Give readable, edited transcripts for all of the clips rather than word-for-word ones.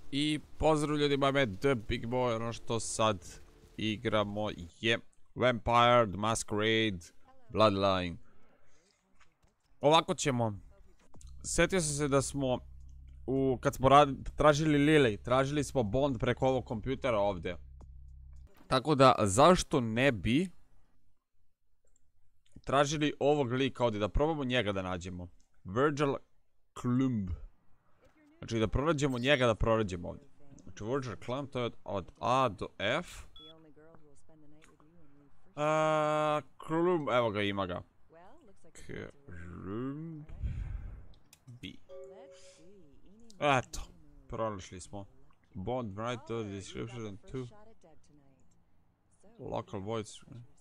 I pozdrav ljudima, me The Big Boy, ono što sad igramo je Vampire the Masquerade Bloodline. Ovako ćemo, sjetio sam se da smo, kad smo tražili Lily, tražili smo Bond preko ovog kompjutera ovdje. Tako da, zašto ne bi tražili ovog lika ovdje, da probamo njega da nađemo. Virgil Klumb. Znači da pronađemo njega, da pronađemo ovdje. Znači Virgil Klumb, to je od A do F. Klumb, evo ga, ima ga. Klumb B. Eto, pronašli smo. Bond, write the description and two. Local voice.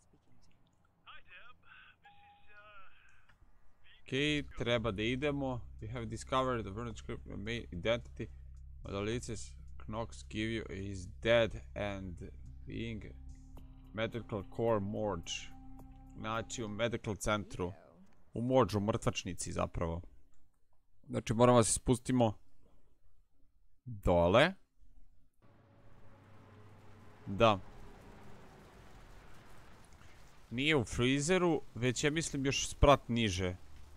Ok, treba da idemo. We have discovered the Vernon script main identity. Odalices Knox give you is dead and being medical core morgue. Znači u medical centru. U morgue, u mrtvačnici zapravo. Znači moramo da se spustimo dole. Da. Nije u freezeru, već ja mislim još sprat niže.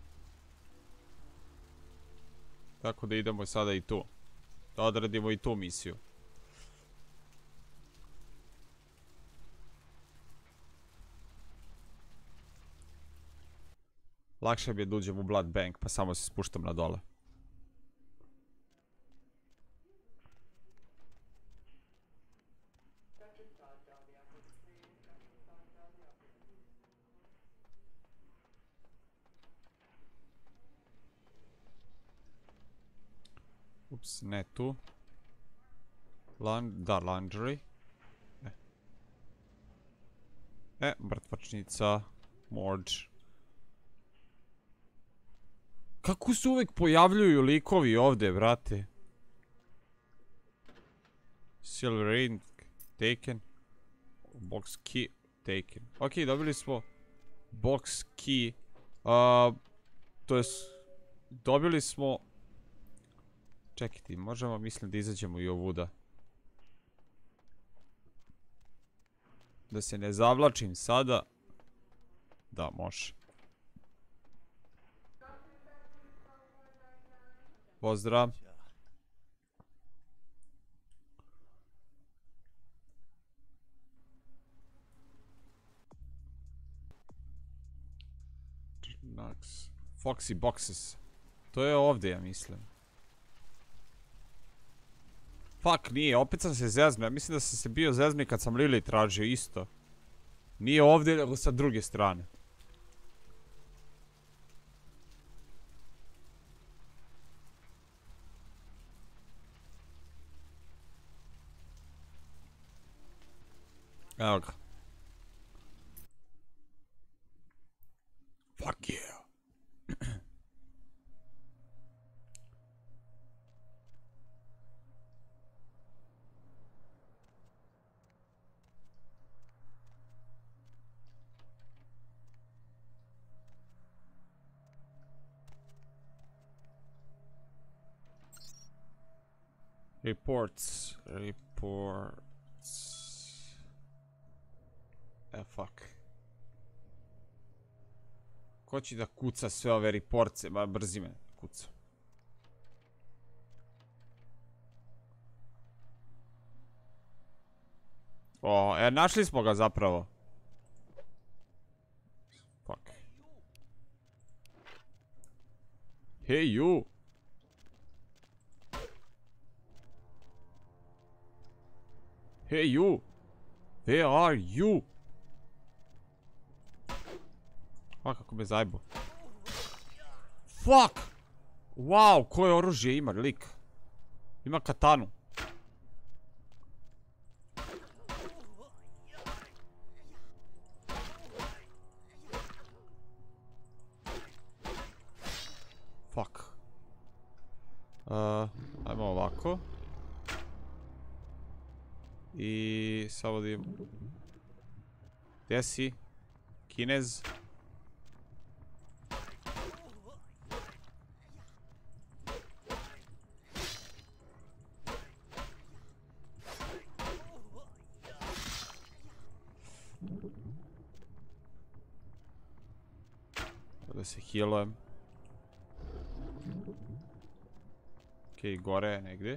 Tako da idemo sada i tu. Da odradimo i tu misiju. Lakše bi je da uđem u Blood Bank, pa samo se spuštam na dole. Ups, ne tu. Da, laundry. Mrtvačnica. Morgue. Kako se uvijek pojavljuju likovi ovdje, brate? Silver ring taken. Box key taken. Ok, dobili smo box key. To je... Dobili smo... Čekajte, možemo, mislim da izađemo i ovuda. Da se ne zavlačim sada. Da, može. Pozdrav. Foxy boxes. To je ovdje, ja mislim. Fuck, nije, opet sam se zezme. Ja mislim da sam se bio zezmi kad sam Lily tražio isto. Nije ovdje, nego sa druge strane. Evo ga. Fuck yeah. Reports. Fuck. Ko će da kuca sve ove reportse? Ma, brzi me kuca. O, našli smo ga zapravo. Fuck. Hey you. Hey you! Where are you? Kako me zajebo. Fuck! Wow, koje oružje ima lik? Ima katanu. Fuck. Ajmo ovako. I samo da im... Gdje si? Kinez? Da se healujem. Okej, gore je negdje.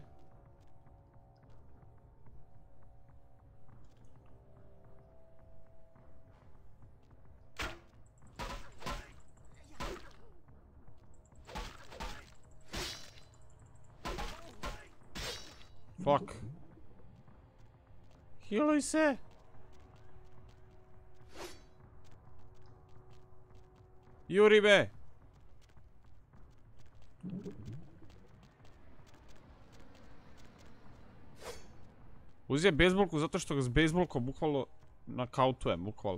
Fuck. Healuj se. Juri me. Uzije bejsbolku zato što ga s bejsbolkom bukvalno nakautujem, bukvalno.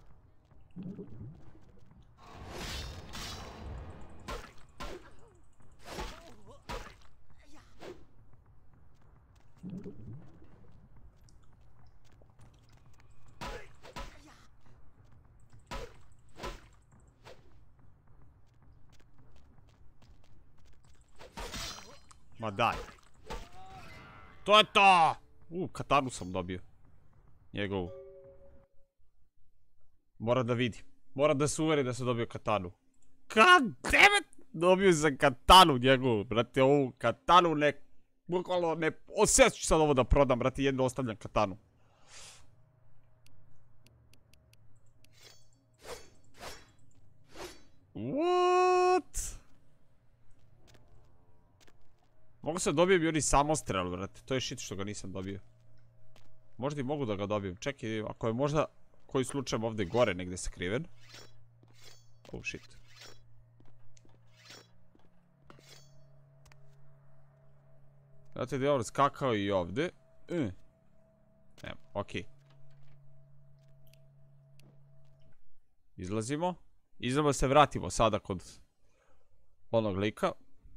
Ma daj. To je to! Katanu sam dobio. Njegovu. Mora da vidi. Mora da se uveri da sam dobio katanu. God damn it! Dobio sam katanu njegovu. Brate, ovu katanu ne... Bukvalno ne... Osjećam ću sad ovo da prodam, brate, jedno ostavljam katanu. What? Mogu se dobijem i oni samostrel, brate. To je shit što ga nisam dobio. Možda i mogu da ga dobijem. Čekaj, ako je možda koji slučaj ovdje gore negdje skriven. Oh shit. Znate da je ovdje skakao i ovdje. Evo, okej. Izlazimo. Idemo se vratimo sada kod onog lika.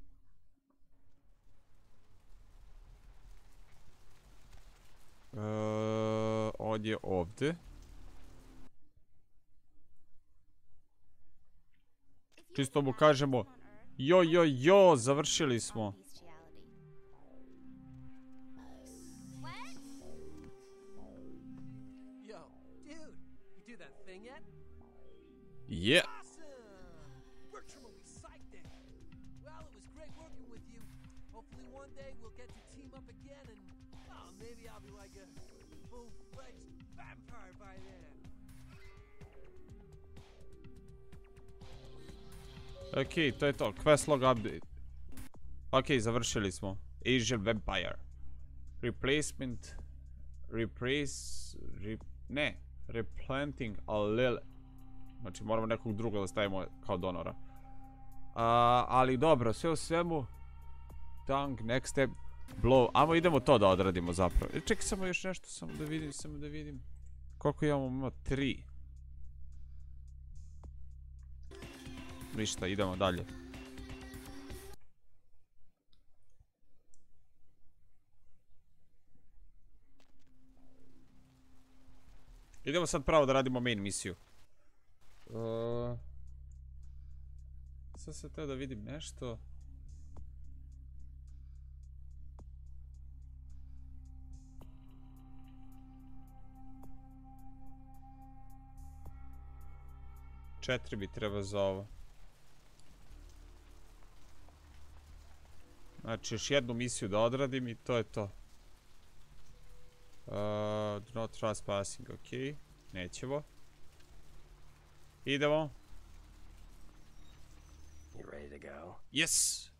On je ovdje. Čisto mu kažemo jo, završili smo. Yeah. Okej, to je to. Quest log update. Okej, završili smo. Asian Vampire. Replacement. Replanting a lily. Znači moramo nekog drugog da stavimo kao donora. Ali dobro, sve u svemu. Tongue, next step. Blow. Amo idemo to da odradimo zapravo. Čekaj samo još nešto, samo da vidim. Koliko imamo? 3. Ništa, idemo dalje. Idemo sad pravo da radimo main misiju. Sad se teo da vidim nešto. Četiri bi treba za ovo. Znači još jednu misiju da odradim i to je to. Do not trespassing, ok. Nećemo. Idemo. You ready to go? Yes!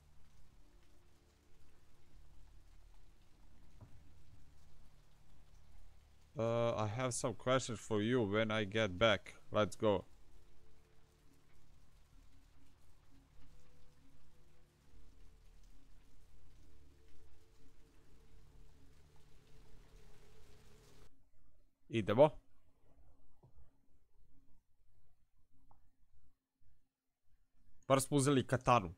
I have some questions for you when I get back. Let's go. Idemo. Bar smo uzeli katanu.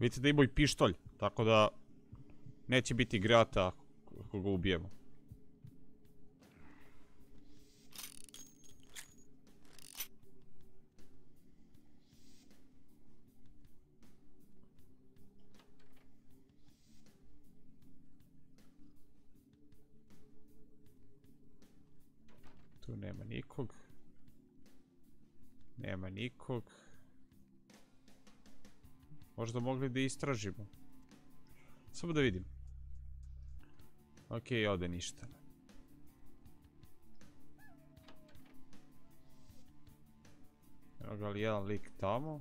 Vidite da ima i pištolj, tako da neće biti grata ako ga ubijemo. Tu nema nikog. Nema nikog. Možda mogli da istražimo. Samo da vidim. Okej, ovdje ništa. Evo ga li jedan lik tamo.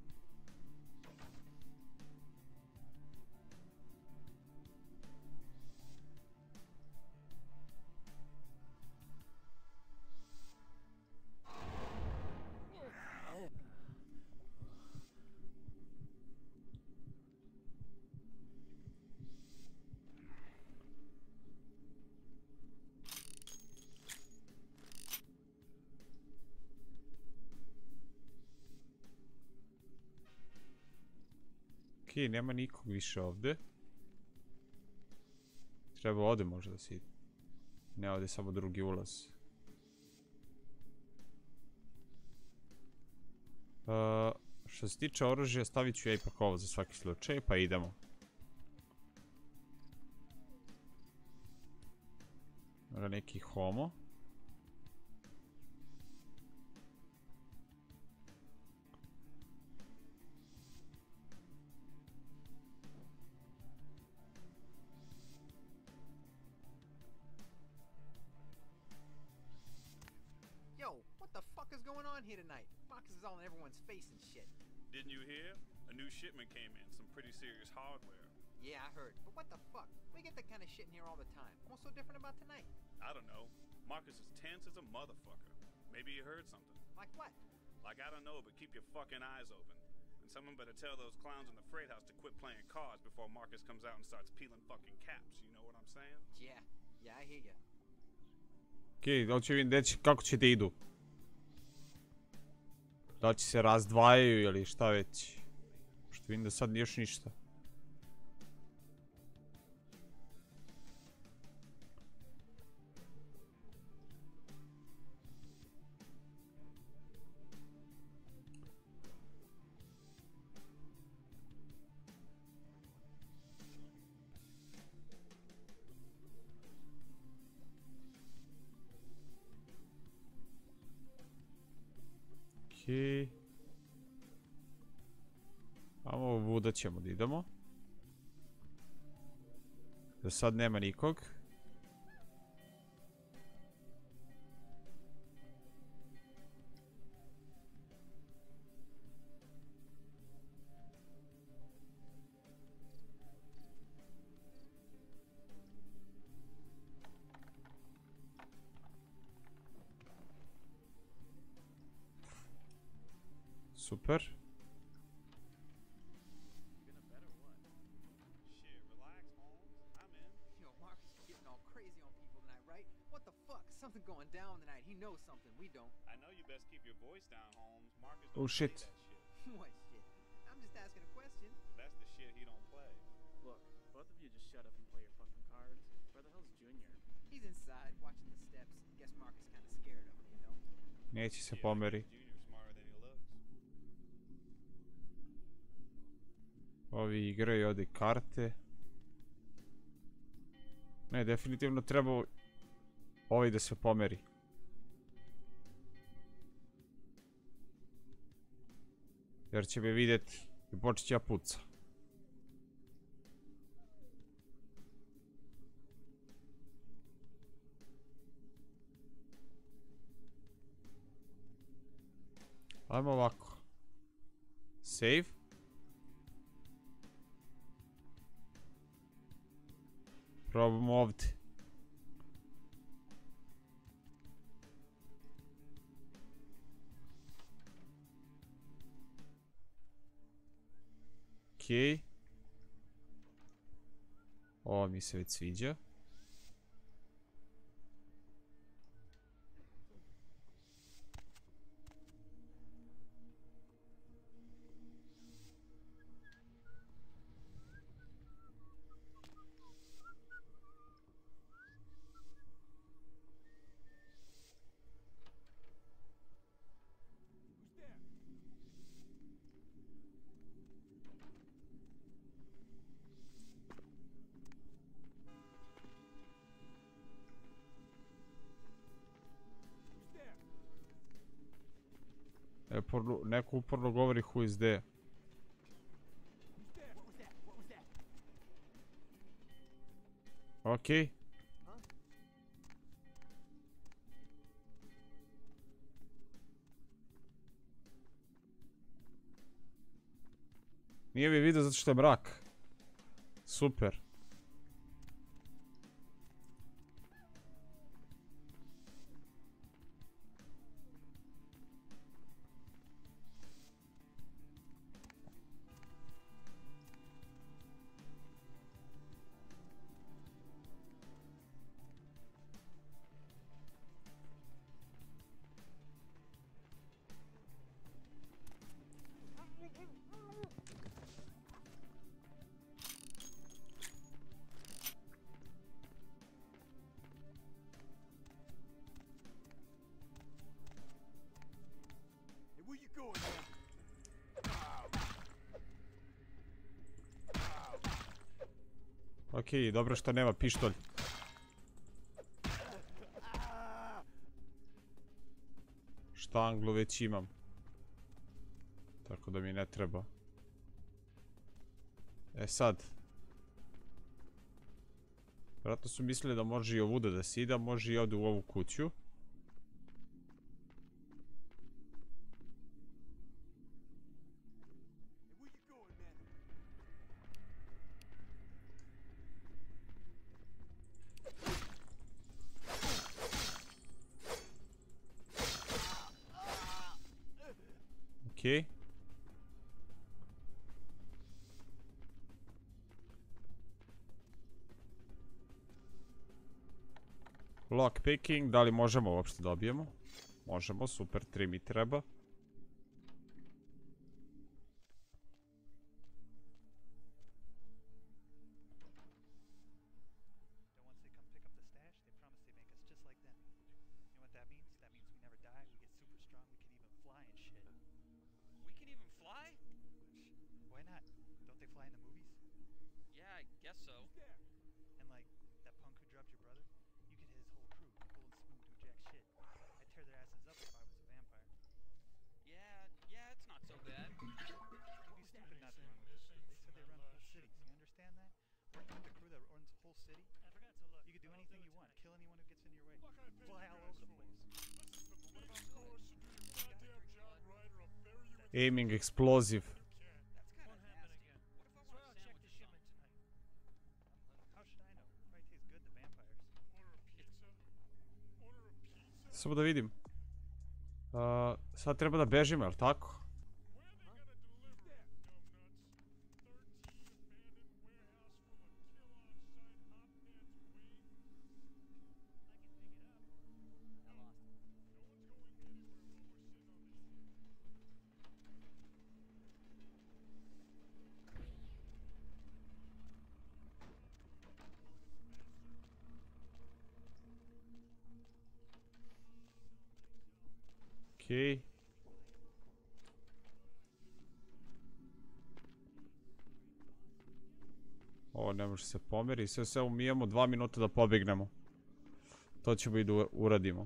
Okej, nema nikog više ovdje. Treba ovdje možda da se ide. Ne, ovdje je samo drugi ulaz. Što se tiče oružja, stavit ću ja ipak ovo za svaki slučaj, pa idemo. Neki homo. Here tonight. Marcus is all in everyone's face and shit. Didn't you hear? A new shipment came in, some pretty serious hardware. Yeah, I heard. But what the fuck? We get that kind of shit in here all the time. What's so different about tonight? I don't know. Marcus is tense as a motherfucker. Maybe you heard something. Like what? Like I don't know, but keep your fucking eyes open. And someone better tell those clowns in the freight house to quit playing cards before Marcus comes out and starts peeling fucking caps. You know what I'm saying? Yeah. Yeah, I hear you. Okej, da li će vidim reći kako će da idu? Da li će se razdvajaju ili šta već? Što vidim da sad nije još ništa. Okej. Amo ovuda ćemo da idemo. Da sad nema nikog. Super. Shit, relax, Holmes. I'm in. Yo, Marcus is getting all crazy on people tonight, right? What the fuck? Something going down tonight. He knows something we don't. I know you best keep your voice down, Holmes. Marcus Oh, don't shit. say that shit. What shit? I'm just asking a question. That's the shit he don't play. Look, both of you just shut up and play your fucking cards. Where the hell's Junior? He's inside watching the steps. Guess Marcus kind of scared of him, you know? Neće se Yeah, I pomeri. guess Junior's smarter than he looks. Ovi igraju ovdje karte. Ne, definitivno treba ovaj da se pomeri. Jer će me vidjeti i počet će ja puca. Ajmo ovako. Save. Probamo ovdje. Okej. Ovo mi se već sviđa. Neko uporno govori who is there. Okej. Nije mi vidio zato što je mrak. Super. Okej, dobro što nema pištolj. Štanglu već imam. Tako da mi ne treba. E sad. Vjerojatno su mislili da može i ovuda da se ide, a može i ovdje u ovu kuću. Okej. Lockpicking, da li možemo uopšte dobijemo? Možemo, super, 3 mi treba. Aiming explosive. Samo da vidim. Sad treba da bežimo, jel tako? Okej. Ovo ne može se pomeri. Sve mi imamo 2 minuta da pobegnemo. To ćemo i da uradimo.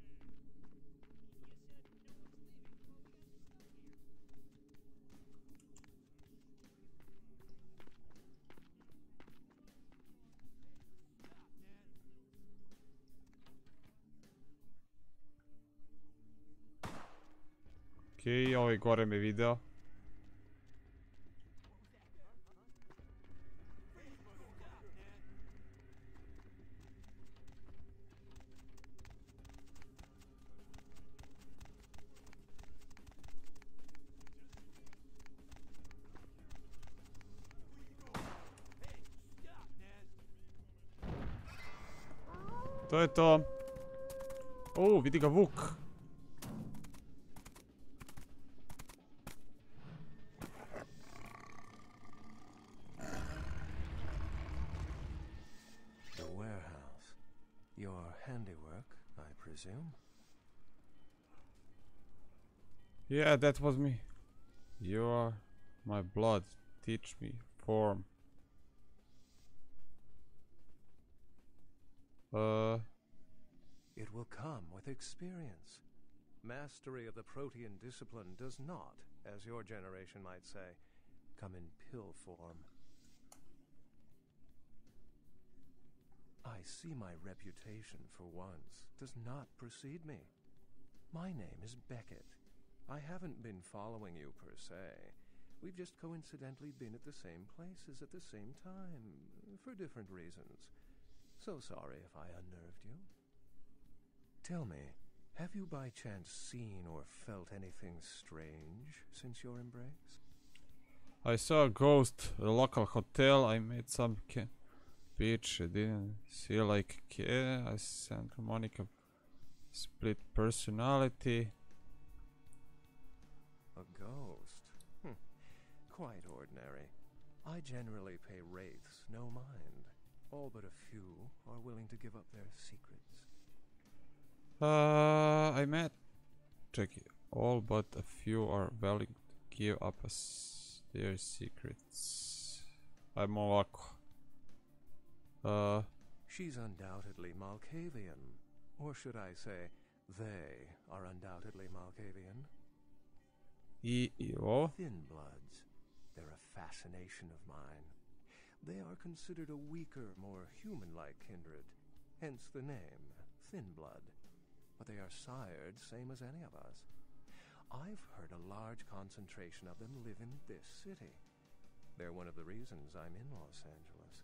Okej, ovaj gore me video. To je to. Vidi ga Vuk. Yeah, that was me. You are my blood. Teach me form. It will come with experience. Mastery of the Protean discipline does not, as your generation might say, come in pill form. I see my reputation, for once, does not precede me. My name is Beckett. I haven't been following you per se. We've just coincidentally been at the same places at the same time, for different reasons. So sorry if I unnerved you. Tell me, have you by chance seen or felt anything strange since your embrace? I saw a ghost at a local hotel. I met some bitch. I didn't see like I Santa Monica split personality. A ghost? Quite ordinary. I generally pay wraiths no mind. All but a few are willing to give up their secrets. I met. Check it. All but a few are willing to give up their secrets. I'm ovako. She's undoubtedly Malkavian. Or should I say, they are undoubtedly Malkavian. Thin bloods. They're a fascination of mine. They are considered a weaker, more human-like kindred. Hence the name, Thin Blood. But they are sired same as any of us. I've heard a large concentration of them live in this city. They're one of the reasons I'm in Los Angeles.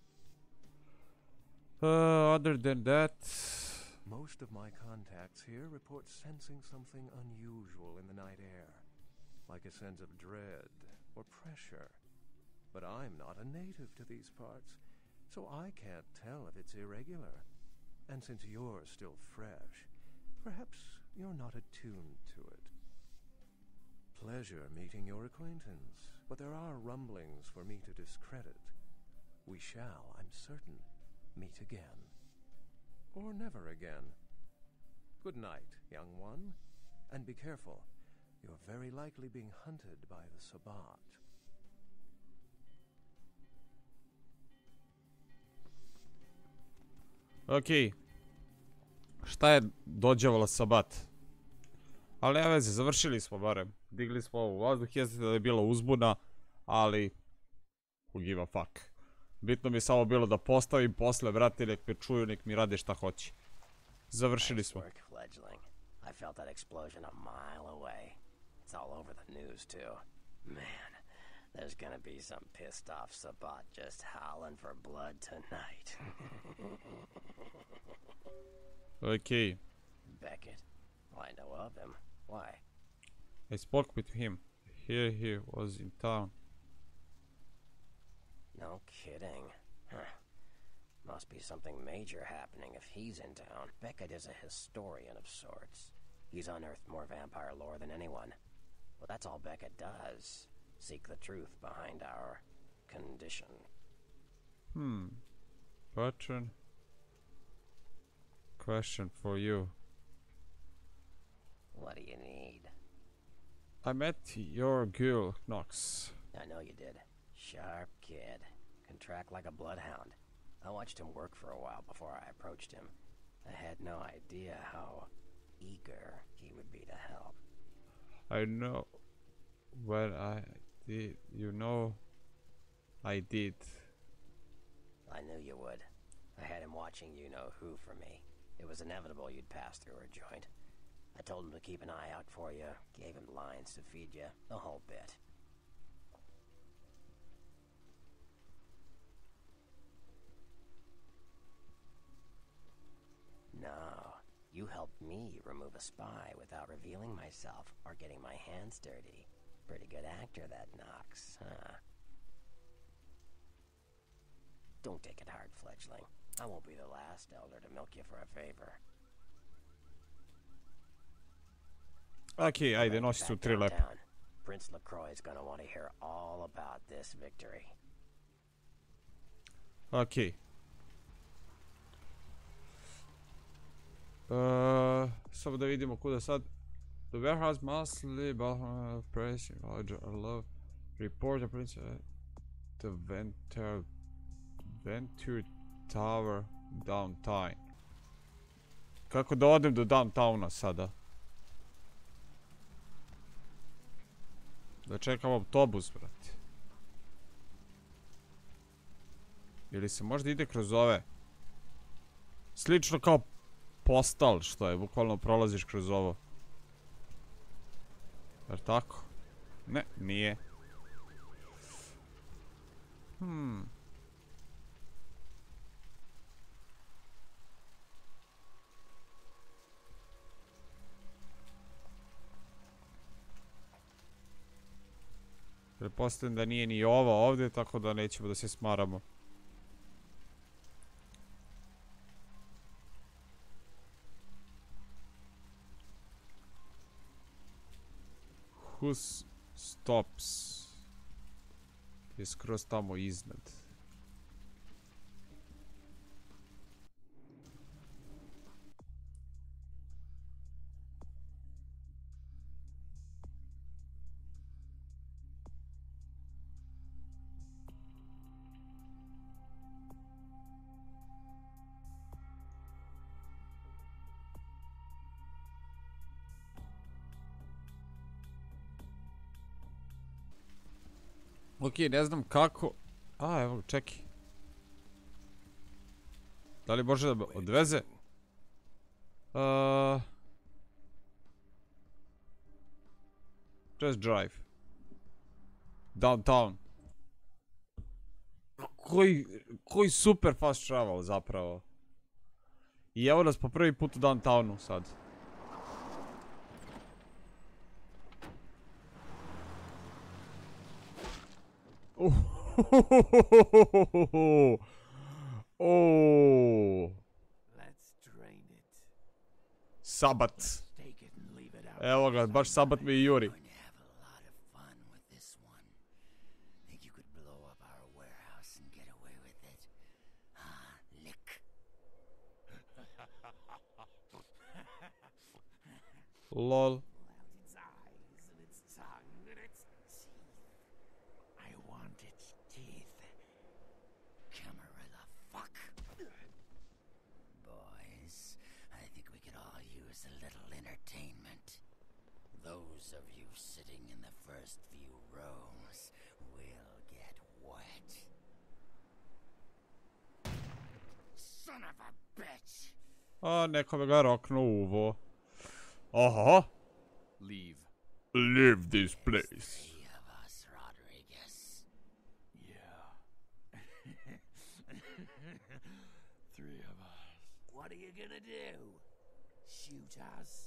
Other than that... Most of my contacts here report sensing something unusual in the night air. Like a sense of dread or pressure. But I'm not a native to these parts, so I can't tell if it's irregular. And since you're still fresh, perhaps you're not attuned to it. Pleasure meeting your acquaintance, but there are rumblings for me to discredit. We shall, I'm certain, meet again. Or never again. Good night, young one, and be careful. You're very likely being hunted by the Sabbat. Okej. Šta je dođevala Sabat? Ali nema veze, završili smo barem. Digli smo ovo u vazduh, jeste da je bila uzbuna, ali... who give a fuck. Bitno mi je samo bilo da postavim posle, brate, nek me čuju, nek mi rade šta hoće. Završili smo. I felt that explosion a mile away. It's all over the news too. Man, there's gonna be some pissed off Sabbat just howling for blood tonight. Okay. Beckett? Well, I know of him. Why? I spoke with him. Here he was in town. No kidding. Huh. Must be something major happening if he's in town. Beckett is a historian of sorts. He's unearthed more vampire lore than anyone. Well, that's all Beckett does. Seek the truth behind our condition. Bertrand. Question for you. What do you need? I met your girl, Knox. I know you did. Sharp kid. Can track like a bloodhound. I watched him work for a while before I approached him. I had no idea how eager he would be to help. I know when I did, you know, I did. I knew you would. I had him watching you-know-who for me. It was inevitable you'd pass through her joint. I told him to keep an eye out for you, gave him lines to feed you, the whole bit. No, you helped me remove a spy without revealing myself or getting my hands dirty. Pretty good actor, that Knox, huh? Don't take it hard, fledgling. I won't be the last elder to milk you for a favor. Okay, ajde, nosi su 3 lepe. Prince LaCroix's gonna want to hear all about this victory. Okay. Samo da vidimo kuda sad. The warehouse mostly press I love report the prince the Venture Tower downtown. Kako da odem do downtowna sada? Da čekam autobus, brate. Ili se možda ide kroz ove? Slično kao Postal, što je, bukvalno prolaziš kroz ovo. Jer tako? Ne, nije. Pretpostavljam da nije ni ovo ovdje, tako da nećemo da se smaramo. Who stops? Je skroz tamo iznad. Ok, ne znam kako... A, evo, čekaj. Da li može da me odveze? Just drive. Downtown. Koji super fast travel zapravo. I evo nas po prvi put u downtownu sad. Sabat. Evo ga, baš Sabat mi i juri. Lol. A, nekome ga roknu uvo. Aha. Leave this place. What are you gonna do? Shoot us?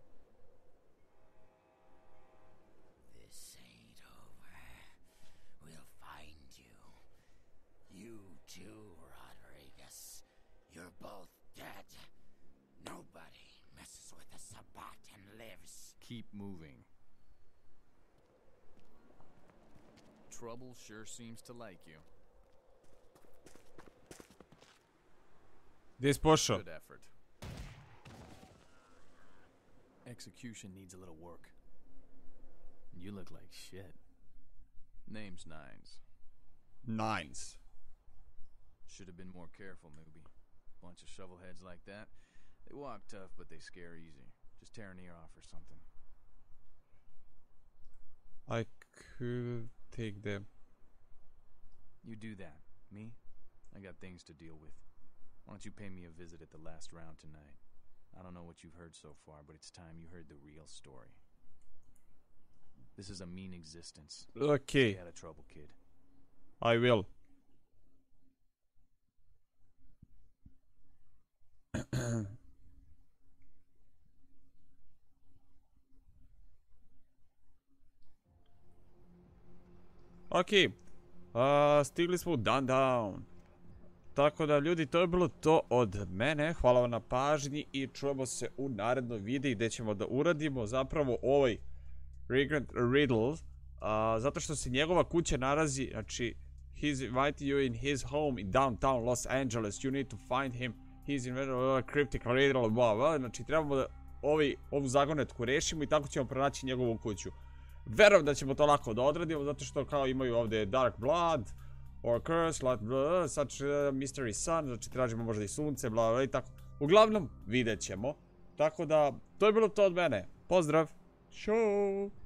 This ain't over. We'll find you. You too, Rodriguez. You're both dead. Nobody messes with a Sabbat and lives. Keep moving. Trouble sure seems to like you. Gdje si pošao? Good effort. Execution needs a little work. You look like shit. Name's Nines. Nines. Should have been more careful, newbie. Bunch of shovelheads like that. They walk tough, but they scare easy. Just tear an ear off or something. I could take them. You do that. Me? I got things to deal with. Why don't you pay me a visit at the last round tonight? I don't know what you've heard so far, but it's time you heard the real story. This is a mean existence. Okay. Stay out of trouble, kid. I will. Ok. Stigli smo u downtown. Tako da ljudi, to je bilo to od mene. Hvala vam na pažnji i čujemo se u narednom videu gdje ćemo da uradimo zapravo ovaj Regrant Riddle. Zato što se njegova kuća nalazi, znači he's invited you in his home in downtown Los Angeles. You need to find him. He's invented a cryptic riddle, blah, blah. Znači trebamo da ovu zagonetku rešimo i tako ćemo pronaći njegovu kuću. Verujem da ćemo to lako da odradimo, zato što kao imaju ovdje Dark Blood, or Curse, such Mystery Sun, znači tražimo možda i sunce, bla bla i tako. Uglavnom, vidjet ćemo. Tako da, to je bilo to od mene. Pozdrav! Ćao!